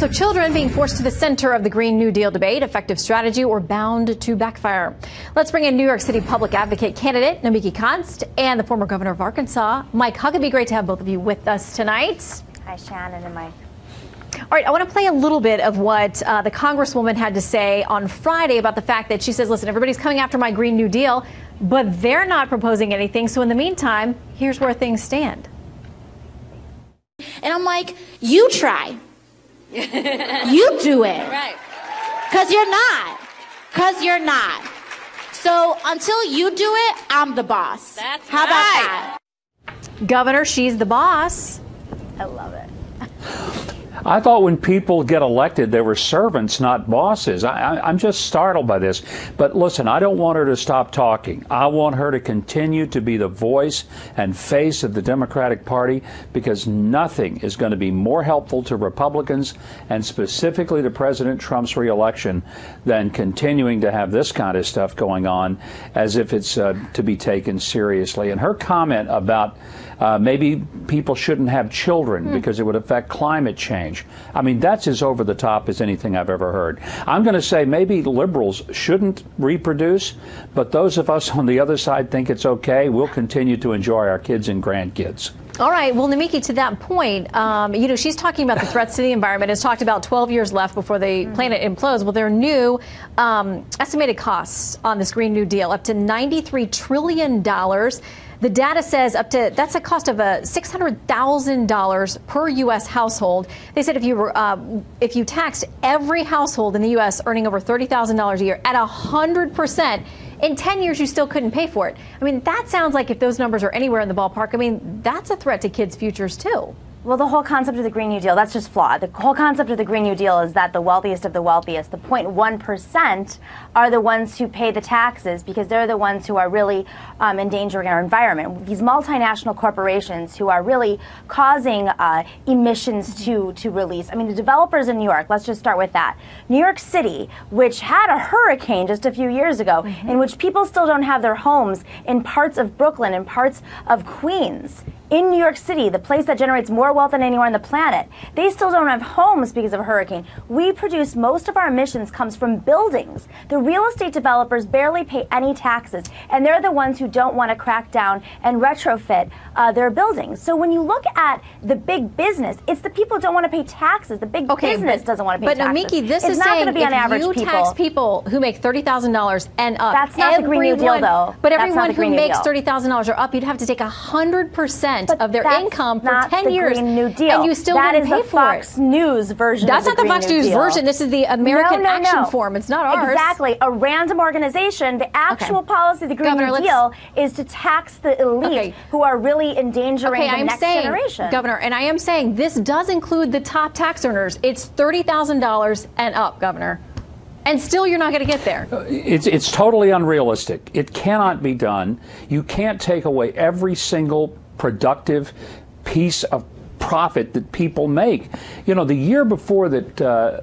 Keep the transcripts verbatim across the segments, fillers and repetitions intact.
So children being forced to the center of the Green New Deal debate, effective strategy or bound to backfire. Let's bring in New York City public advocate candidate Nomiki Konst and the former governor of Arkansas, Mike Huckabee. Great to have both of you with us tonight. Hi, Shannon and Mike. All right, I want to play a little bit of what uh, the Congresswoman had to say on Friday about the fact that she says, listen, everybody's coming after my Green New Deal, but they're not proposing anything. So in the meantime, here's where things stand. And I'm like, you try. You do it. Right. Because you're not. Because you're not. So until you do it, I'm the boss. That's How right. about that? Governor, she's the boss. I love it. I thought when people get elected, they were servants, not bosses. I, I, I'm just startled by this. But listen, I don't want her to stop talking. I want her to continue to be the voice and face of the Democratic Party, because nothing is going to be more helpful to Republicans and specifically to President Trump's reelection than continuing to have this kind of stuff going on as if it's uh, to be taken seriously. And her comment about Uh, maybe people shouldn't have children mm. because it would affect climate change. I mean, that's as over the top as anything I've ever heard. I'm going to say maybe liberals shouldn't reproduce, but those of us on the other side think it's okay. We'll continue to enjoy our kids and grandkids. All right. Well, Nomiki, to that point, um, you know, she's talking about the threats to the environment. Has talked about twelve years left before the mm. planet implodes. Well, there are new um, estimated costs on this Green New Deal, up to ninety-three trillion dollars. The data says up to that's a cost of a six hundred thousand dollars per U S household. They said if you were uh, if you taxed every household in the U S earning over thirty thousand dollars a year at one hundred percent, in ten years you still couldn't pay for it. I mean, that sounds like if those numbers are anywhere in the ballpark, I mean, that's a threat to kids' futures too. Well, the whole concept of the Green New Deal, that's just flawed. The whole concept of the Green New Deal is that the wealthiest of the wealthiest, the zero point one percent, are the ones who pay the taxes because they're the ones who are really um, endangering our environment. These multinational corporations who are really causing uh, emissions to, to release. I mean, the developers in New York, let's just start with that. New York City, which had a hurricane just a few years ago, mm-hmm. in which people still don't have their homes in parts of Brooklyn and parts of Queens. In New York City, the place that generates more wealth than anywhere on the planet, they still don't have homes because of a hurricane. We produce most of our emissions comes from buildings. The real estate developers barely pay any taxes, and they're the ones who don't want to crack down and retrofit uh, their buildings. So when you look at the big business, it's the people who don't want to pay taxes. The big okay, business but, doesn't want to pay but taxes. But Nomiki, this it's is not saying going to be on average you people. tax people who make thirty thousand dollars and up. That's not everyone, the Green New Deal, though. But That's everyone who makes Deal. thirty thousand dollars or up, you'd have to take one hundred percent But of their that's income for not ten the years. Green New Deal. And you still that wouldn't is pay the for Fox it. News version That's of the not the Green Fox New News Deal. version. This is the American no, no, Action no. Forum. It's not ours. Exactly. A random organization. The actual okay. policy of the Green Governor, New Deal is to tax the elite okay. who are really endangering okay, the I'm next saying, generation. Governor, and I am saying this does include the top tax earners. It's thirty thousand dollars and up, Governor. And still you're not going to get there. It's, it's totally unrealistic. It cannot be done. You can't take away every single productive piece of profit that people make. You know, the year before that uh,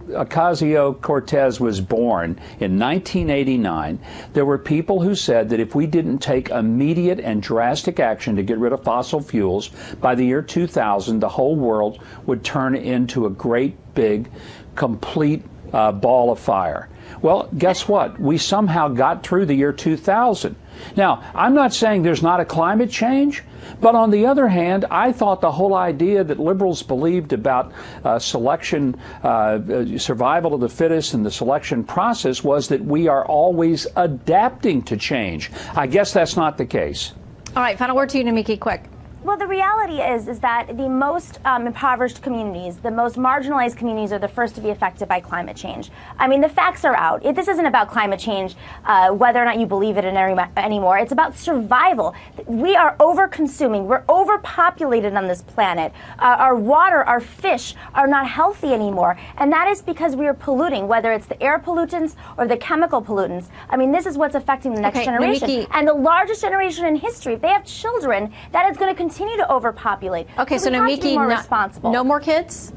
Ocasio-Cortez was born, in nineteen eighty-nine, there were people who said that if we didn't take immediate and drastic action to get rid of fossil fuels, by the year two thousand, the whole world would turn into a great big, complete uh, ball of fire. Well, guess what? We somehow got through the year two thousand. Now, I'm not saying there's not a climate change, but on the other hand, I thought the whole idea that liberals believed about uh, selection, uh, survival of the fittest and the selection process was that we are always adapting to change. I guess that's not the case. All right, final word to you, Nomiki, quick. Well, the reality is is that the most um, impoverished communities, the most marginalized communities are the first to be affected by climate change. I mean, the facts are out. It, this isn't about climate change, uh, whether or not you believe it in any, anymore. It's about survival. We are over-consuming. We're overpopulated on this planet. Uh, our water, our fish are not healthy anymore. And that is because we are polluting, whether it's the air pollutants or the chemical pollutants. I mean, this is what's affecting the next okay, generation. Nomiki. And the largest generation in history, if they have children, that is going to continue continue to overpopulate. Okay, so, so we have to be Nomiki, more no, responsible. no more kids?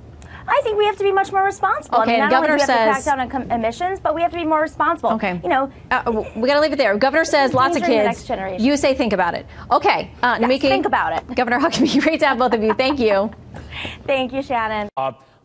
I think we have to be much more responsible. Okay, I mean, not and Governor only do we have says, to crack down on com- emissions, but we have to be more responsible. Okay. You know, uh, we got to leave it there. Governor says lots of kids. Next generation. You say think about it. Okay, uh, yes, Nomiki. think about it. Governor Huckabee, great to have both of you. Thank you. Thank you, Shannon. Uh,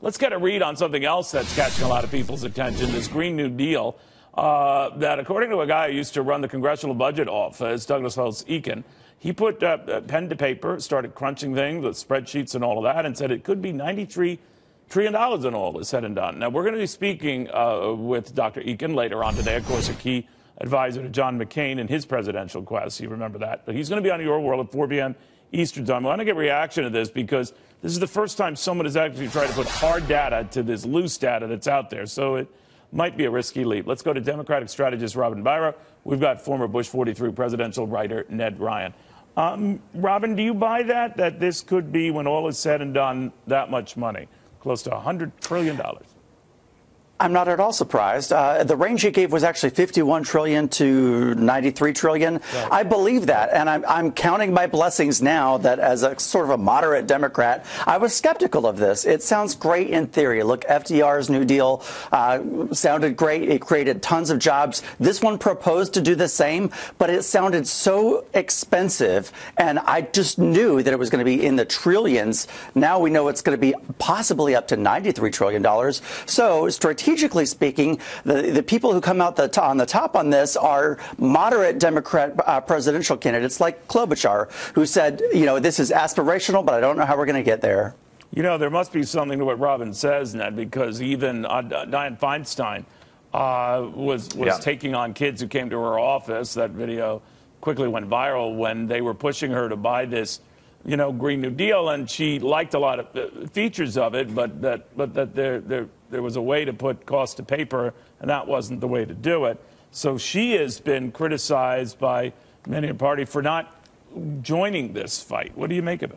let's get a read on something else that's catching a lot of people's attention, this Green New Deal, uh, that according to a guy who used to run the Congressional Budget Office, Douglas Holtz-Eakin, he put uh, pen to paper, started crunching things with spreadsheets and all of that, and said it could be ninety-three trillion dollars when all is said and done. Now, we're going to be speaking uh, with Doctor Eakin later on today, of course, a key advisor to John McCain in his presidential quest. You remember that. But he's going to be on Your World at four p.m. Eastern Time. I want to get a reaction to this because this is the first time someone has actually tried to put hard data to this loose data that's out there. So it might be a risky leap. Let's go to Democratic strategist Robin Biro. We've got former Bush forty-three presidential writer Ned Ryan. Um, Robin, do you buy that, that this could be, when all is said and done, that much money, close to one hundred trillion dollars? I'm not at all surprised. Uh, the range he gave was actually fifty-one trillion to ninety-three trillion. Right. I believe that, and I'm, I'm counting my blessings now that as a sort of a moderate Democrat, I was skeptical of this. It sounds great in theory. Look, F D R's New Deal uh, sounded great. It created tons of jobs. This one proposed to do the same, but it sounded so expensive, and I just knew that it was going to be in the trillions. Now we know it's going to be possibly up to ninety-three trillion dollars. So strategically Strategically speaking, the, the people who come out the t- on the top on this are moderate Democrat uh, presidential candidates like Klobuchar, who said, you know, this is aspirational, but I don't know how we're going to get there. You know, there must be something to what Robin says, Ned, because even uh, Dianne Feinstein uh, was, was yeah. taking on kids who came to her office. That video quickly went viral when they were pushing her to buy this, you know, Green New Deal, and she liked a lot of uh, features of it, but that but that there there there was a way to put cost to paper, and that wasn't the way to do it. So she has been criticized by many in the party for not joining this fight. What do you make of it?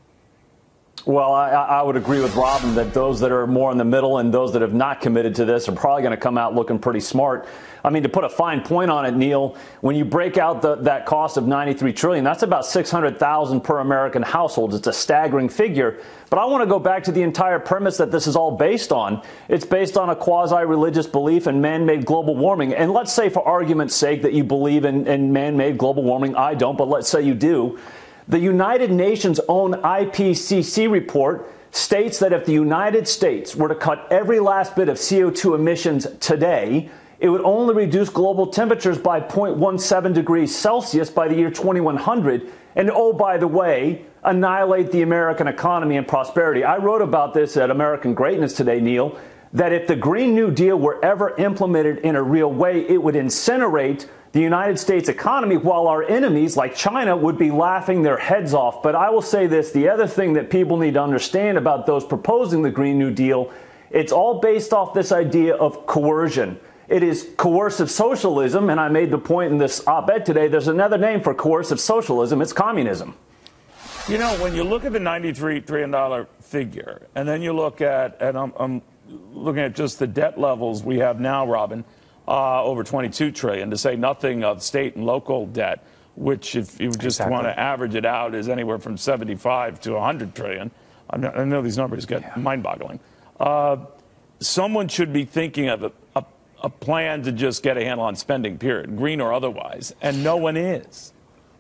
Well, I, I would agree with Robin that those that are more in the middle and those that have not committed to this are probably going to come out looking pretty smart. I mean, to put a fine point on it, Neil, when you break out the, that cost of ninety-three trillion dollars, that's about six hundred thousand dollars per American household. It's a staggering figure. But I want to go back to the entire premise that this is all based on. It's based on a quasi-religious belief in man-made global warming. And let's say, for argument's sake, that you believe in, in man-made global warming. I don't, but let's say you do. The United Nations' own I P C C report states that if the United States were to cut every last bit of C O two emissions today, it would only reduce global temperatures by zero point one seven degrees Celsius by the year twenty-one hundred. And oh, by the way, annihilate the American economy and prosperity. I wrote about this at American Greatness today, Neil, that if the Green New Deal were ever implemented in a real way, it would incinerate the United States economy, while our enemies like China would be laughing their heads off. But I will say this, the other thing that people need to understand about those proposing the Green New Deal, it's all based off this idea of coercion. It is coercive socialism, and I made the point in this op-ed today, there's another name for coercive socialism, it's communism. You know, when you look at the ninety-three trillion dollars figure, and then you look at, and I'm, I'm looking at just the debt levels we have now, Robin, Uh, over twenty-two trillion dollars, to say nothing of state and local debt, which, if you just exactly. want to average it out, is anywhere from seventy-five to one hundred trillion. I know, I know these numbers get yeah. mind-boggling. Uh, someone should be thinking of a, a, a plan to just get a handle on spending, period, green or otherwise, and no one is.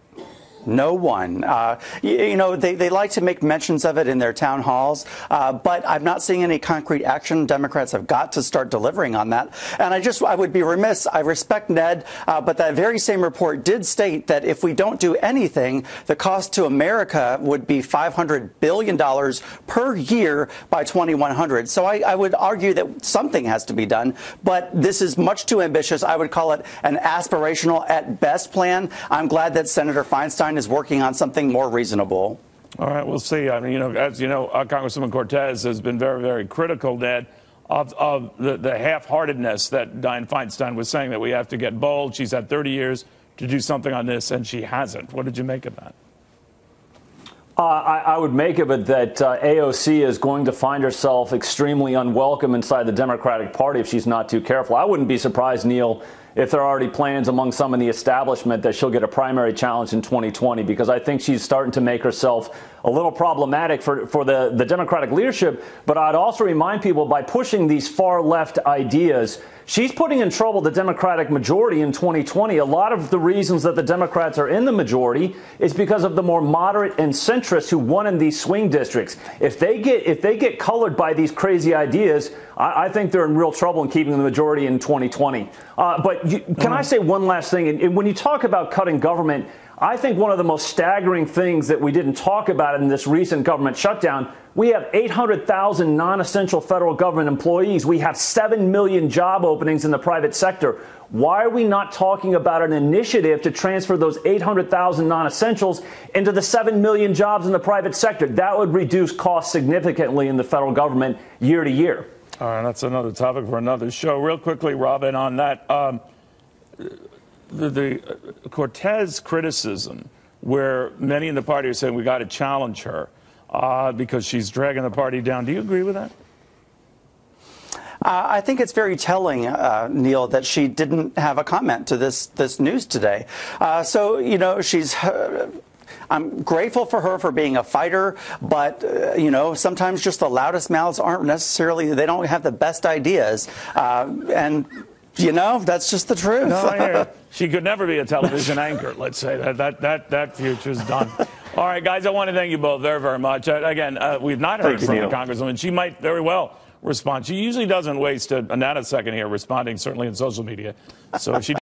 No one. Uh, you, you know, they, they like to make mentions of it in their town halls, uh, but I'm not seeing any concrete action. Democrats have got to start delivering on that. And I just, I would be remiss. I respect Ned, uh, but that very same report did state that if we don't do anything, the cost to America would be five hundred billion dollars per year by twenty-one hundred. So I, I would argue that something has to be done, but this is much too ambitious. I would call it an aspirational at best plan. I'm glad that Senator Feinstein is working on something more reasonable. All right, we'll see. I mean, you know, as you know, uh, Congresswoman Cortez has been very, very critical, Ned, of, of the, the half-heartedness that Dianne Feinstein was saying, that we have to get bold. She's had thirty years to do something on this, and she hasn't. What did you make of that? Uh, I, I would make of it that uh, A O C is going to find herself extremely unwelcome inside the Democratic Party if she's not too careful. I wouldn't be surprised, Neil, if there are already plans among some in the establishment that she'll get a primary challenge in twenty twenty, because I think she's starting to make herself a little problematic for, for the, the Democratic leadership. But I'd also remind people, by pushing these far left ideas, she's putting in trouble the Democratic majority in twenty twenty. A lot of the reasons that the Democrats are in the majority is because of the more moderate and centrists who won in these swing districts. If they get if they get colored by these crazy ideas, I, I think they're in real trouble in keeping the majority in twenty twenty. Uh, but you, can mm-hmm. I say one last thing? And, and when you talk about cutting government, I think one of the most staggering things that we didn't talk about in this recent government shutdown, we have eight hundred thousand non-essential federal government employees. We have seven million job openings in the private sector. Why are we not talking about an initiative to transfer those eight hundred thousand non-essentials into the seven million jobs in the private sector? That would reduce costs significantly in the federal government year to year. All right, that's another topic for another show. Real quickly, Robin, on that. Um, The, the uh, Cortez criticism, where many in the party are saying we got to challenge her uh, because she's dragging the party down. Do you agree with that? Uh, I think it's very telling, uh, Neil, that she didn't have a comment to this this news today. Uh, so, you know, she's. Uh, I'm grateful for her for being a fighter, but, uh, you know, sometimes just the loudest mouths aren't necessarily, they don't have the best ideas. Uh, and. You know, that's just the truth. No, I hear you. She could never be a television anchor, let's say. That that that, that future's done. All right, guys, I want to thank you both very, very much. Uh, again, uh, we've not heard thank from you, the Congresswoman. She might very well respond. She usually doesn't waste a, a nanosecond here responding, certainly in social media. So she